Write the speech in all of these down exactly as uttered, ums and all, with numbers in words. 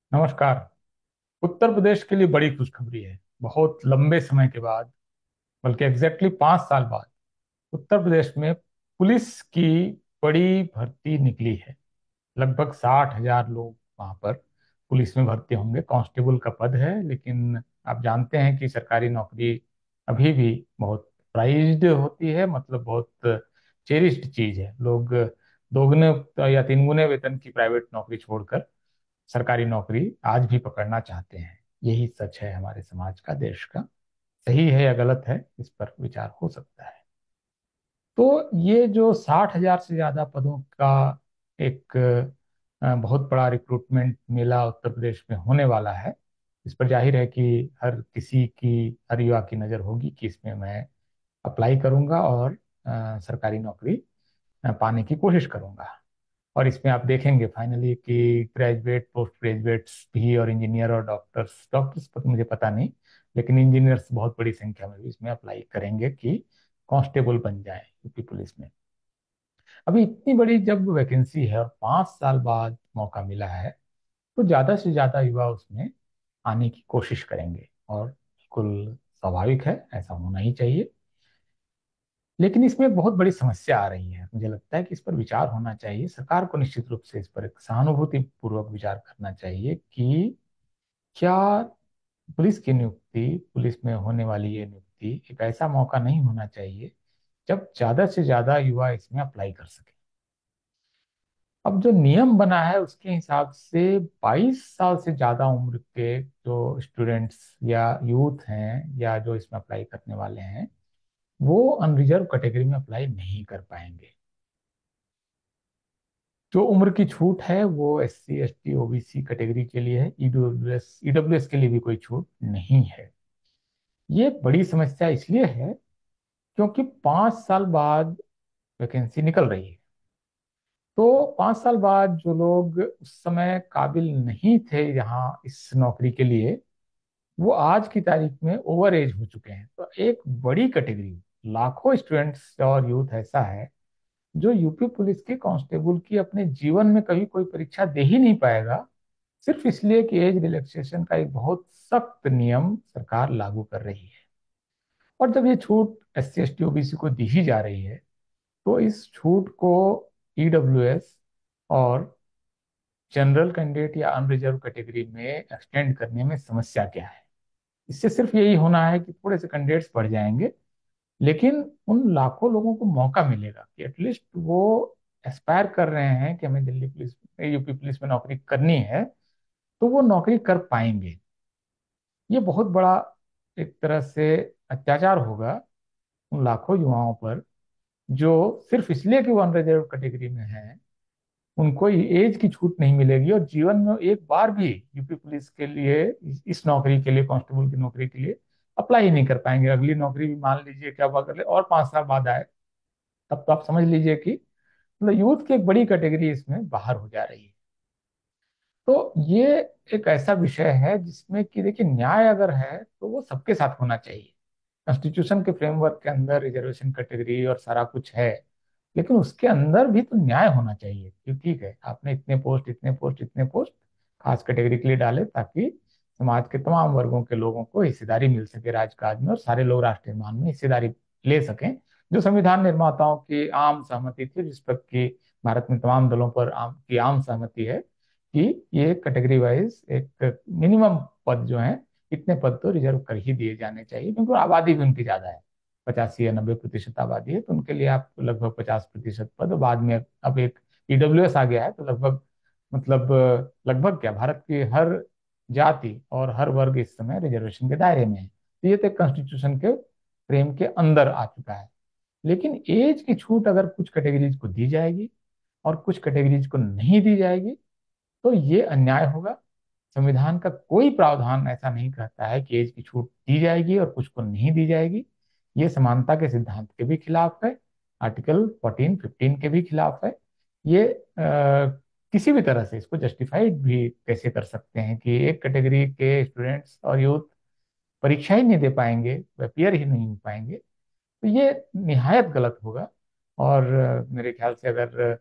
नमस्कार। उत्तर प्रदेश के लिए बड़ी खुशखबरी है। बहुत लंबे समय के बाद, बल्कि एग्जैक्टली पांच साल बाद, उत्तर प्रदेश में पुलिस की बड़ी भर्ती निकली है। लगभग साठ हजार लोग वहां पर पुलिस में भर्ती होंगे। कांस्टेबल का पद है, लेकिन आप जानते हैं कि सरकारी नौकरी अभी भी बहुत प्राइज्ड होती है, मतलब बहुत चेरिस्ड चीज है। लोग दोगुने या तीन गुने वेतन की प्राइवेट नौकरी छोड़कर सरकारी नौकरी आज भी पकड़ना चाहते हैं। यही सच है हमारे समाज का, देश का। सही है या गलत है, इस पर विचार हो सकता है। तो ये जो साठ हजार से ज्यादा पदों का एक अ, बहुत बड़ा रिक्रूटमेंट मेला उत्तर प्रदेश में होने वाला है, इस पर जाहिर है कि हर किसी की, हर युवा की नजर होगी कि इसमें मैं अप्लाई करूंगा और अ, सरकारी नौकरी अ, पाने की कोशिश करूंगा। और इसमें आप देखेंगे फाइनली कि ग्रेजुएट, पोस्ट ग्रेजुएट्स भी, और इंजीनियर और डॉक्टर्स डॉक्टर्स पर तो मुझे पता नहीं, लेकिन इंजीनियर्स बहुत बड़ी संख्या में भी इसमें अप्लाई करेंगे कि कांस्टेबल बन जाए यूपी पुलिस में। अभी इतनी बड़ी जब वैकेंसी है और पांच साल बाद मौका मिला है, तो ज्यादा से ज्यादा युवा उसमें आने की कोशिश करेंगे, और बिल्कुल स्वाभाविक है, ऐसा होना ही चाहिए। लेकिन इसमें एक बहुत बड़ी समस्या आ रही है। मुझे लगता है कि इस पर विचार होना चाहिए। सरकार को निश्चित रूप से इस पर एक सहानुभूति पूर्वक विचार करना चाहिए कि क्या पुलिस की नियुक्ति, पुलिस में होने वाली ये नियुक्ति एक ऐसा मौका नहीं होना चाहिए जब ज्यादा से ज्यादा युवा इसमें अप्लाई कर सके। अब जो नियम बना है उसके हिसाब से बाईस साल से ज्यादा उम्र के जो स्टूडेंट्स या यूथ हैं, या जो इसमें अप्लाई करने वाले हैं, वो अनरिजर्व कैटेगरी में अप्लाई नहीं कर पाएंगे। जो उम्र की छूट है वो S C S T O B C category के लिए है। ईडब्ल्यू एस ईडब्ल्यू एस के लिए भी कोई छूट नहीं है। ये बड़ी समस्या इसलिए है क्योंकि पांच साल बाद वैकेंसी निकल रही है। तो पांच साल बाद जो लोग उस समय काबिल नहीं थे यहाँ इस नौकरी के लिए, वो आज की तारीख में ओवर एज हो चुके हैं। तो एक बड़ी कैटेगरी, लाखों स्टूडेंट्स और यूथ ऐसा है जो यूपी पुलिस के कांस्टेबल की अपने जीवन में कभी कोई परीक्षा दे ही नहीं पाएगा, सिर्फ इसलिए कि एज रिलैक्सेशन का एक बहुत सख्त नियम सरकार लागू कर रही है। और जब ये छूट S C S T O B C को दी ही जा रही है, तो इस छूट को ई डब्ल्यू एस और जनरल कैंडिडेट या अनरिजर्व कैटेगरी में एक्सटेंड करने में समस्या क्या है? इससे सिर्फ यही होना है कि थोड़े से कैंडिडेट्स बढ़ जाएंगे, लेकिन उन लाखों लोगों को मौका मिलेगा कि एटलीस्ट वो एस्पायर कर रहे हैं कि हमें दिल्ली पुलिस में, यूपी पुलिस में नौकरी करनी है, तो वो नौकरी कर पाएंगे। ये बहुत बड़ा एक तरह से अत्याचार होगा उन लाखों युवाओं पर जो सिर्फ इसलिए कि वो अनरिजर्व कैटेगरी में हैं, उनको एज की छूट नहीं मिलेगी और जीवन में एक बार भी यूपी पुलिस के लिए, इस इस नौकरी के लिए, कांस्टेबल की नौकरी के लिए अप्लाई ही नहीं कर पाएंगे। अगली नौकरी भी मान लीजिए क्या हुआ कर ले और पांच साल बाद आए, तब तो आप समझ लीजिए कि मतलब यूथ की एक बड़ी कैटेगरी इसमें बाहर हो जा रही है। तो ये एक ऐसा विषय है जिसमें कि देखिए, न्याय अगर है तो वो सबके साथ होना चाहिए। कॉन्स्टिट्यूशन के फ्रेमवर्क के अंदर रिजर्वेशन कैटेगरी और सारा कुछ है, लेकिन उसके अंदर भी तो न्याय होना चाहिए कि ठीक है, आपने इतने पोस्ट, इतने पोस्ट, इतने पोस्ट खास कैटेगरी के लिए डाले, ताकि समाज के तमाम वर्गों के लोगों को हिस्सेदारी मिल सके राजकाज में, और सारे लोग राष्ट्र निर्माण में हिस्सेदारी ले सकें। जो संविधान निर्माताओं की आम सहमति थी, जिस पर कि भारत में तमाम दलों पर आम की आम सहमति है कि ये कैटेगरी वाइज एक मिनिमम पद जो है, इतने पद तो रिजर्व कर ही दिए जाने चाहिए, क्योंकि आबादी भी उनकी ज्यादा है। पचासी या नब्बे प्रतिशत आबादी है, तो उनके लिए आप लगभग पचास प्रतिशत पद। बाद में अब एक ई डब्ल्यू एस आ गया है, तो लगभग, मतलब लगभग क्या, भारत की हर जाति और हर वर्ग इस समय रिजर्वेशन के दायरे में है। तो ये तो कॉन्स्टिट्यूशन के फ्रेम के अंदर आ चुका है। लेकिन एज की छूट अगर कुछ कैटेगरीज को दी जाएगी और कुछ कैटेगरीज को नहीं दी जाएगी, तो ये अन्याय होगा। संविधान का कोई प्रावधान ऐसा नहीं कहता है कि एज की छूट दी जाएगी और कुछ को नहीं दी जाएगी। ये समानता के सिद्धांत के भी खिलाफ है, आर्टिकल फोर्टीन फिफ्टीन के भी खिलाफ है। ये आ, किसी भी तरह से इसको जस्टिफाइड भी कैसे कर सकते हैं कि एक कैटेगरी के स्टूडेंट्स और यूथ परीक्षा ही नहीं दे पाएंगे, वे पेयर ही नहीं हो पाएंगे। तो ये निहायत गलत होगा। और अ, मेरे ख्याल से अगर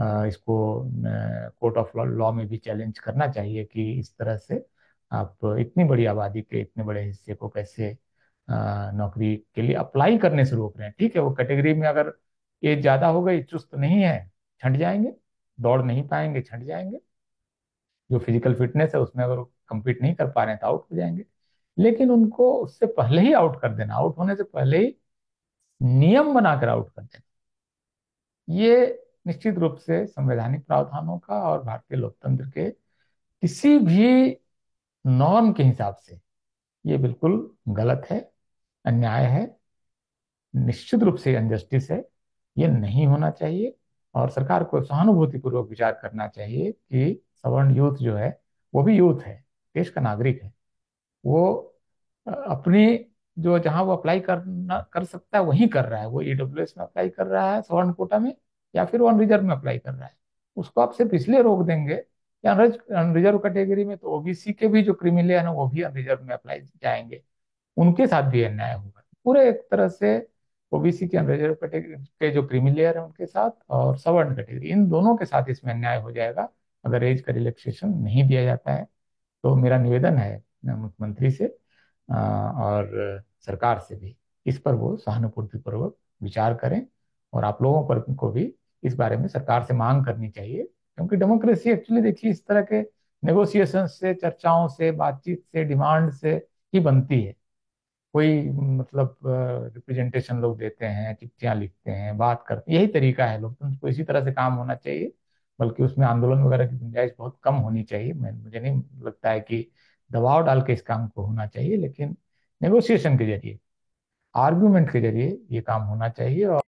अ, इसको कोर्ट ऑफ लॉ में भी चैलेंज करना चाहिए कि इस तरह से आप इतनी बड़ी आबादी के इतने बड़े हिस्से को कैसे अ, नौकरी के लिए अप्लाई करने से रोक रहे हैं। ठीक है, वो कैटेगरी में अगर एज ज्यादा हो गई, चुस्त नहीं है, छंट जाएंगे, दौड़ नहीं पाएंगे, छंट जाएंगे। जो फिजिकल फिटनेस है उसमें अगर कम्पीट नहीं कर पा रहे हैं तो आउट हो जाएंगे। लेकिन उनको उससे पहले ही आउट कर देना, आउट होने से पहले ही नियम बनाकर आउट कर देना, ये निश्चित रूप से संवैधानिक प्रावधानों का और भारतीय लोकतंत्र के किसी भी नॉर्म के हिसाब से ये बिल्कुल गलत है, अन्याय है, निश्चित रूप से अनजस्टिस है। ये नहीं होना चाहिए। और सरकार को सहानुभूतिपूर्वक विचार करना चाहिए कि सवर्ण यूथ जो है वो भी यूथ है, देश का नागरिक है। वो अ, अपनी जो जहां वो अप्लाई करना कर सकता है वहीं कर रहा है। वो ईडब्ल्यूएस में अप्लाई कर रहा है स्वर्ण कोटा में, या फिर वो अनरिजर्व में अप्लाई कर रहा है। उसको आप सिर्फ इसलिए रोक देंगे कि अनरिजर्व कैटेगरी में तो ओबीसी के भी जो क्रिमिलियन है वो भी अनरिजर्व में अप्लाई जाएंगे, उनके साथ भी अन्याय होगा पूरे एक तरह से। ओबीसी के अनरिजर्व कैटेगरी के जो क्रीमी लेयर है उनके साथ और सवर्ण कैटेगरी, इन दोनों के साथ इसमें अन्याय हो जाएगा अगर एज का रिलैक्सेशन नहीं दिया जाता है। तो मेरा निवेदन है मुख्यमंत्री से अ, और सरकार से भी, इस पर वो सहानुभूतिपूर्वक विचार करें। और आप लोगों पर को भी इस बारे में सरकार से मांग करनी चाहिए, क्योंकि डेमोक्रेसी एक्चुअली देखिए इस तरह के नेगोशिएशन से, चर्चाओं से, बातचीत से, डिमांड से ही बनती है। कोई मतलब रिप्रेजेंटेशन लोग देते हैं, चिट्ठियां लिखते हैं, बात करते हैं, यही तरीका है। लोकतंत्र को इसी तरह से काम होना चाहिए, बल्कि उसमें आंदोलन वगैरह की गुंजाइश बहुत कम होनी चाहिए। मैं मुझे नहीं लगता है कि दबाव डाल के इस काम को होना चाहिए, लेकिन नेगोशिएशन के जरिए, आर्ग्यूमेंट के जरिए ये काम होना चाहिए। और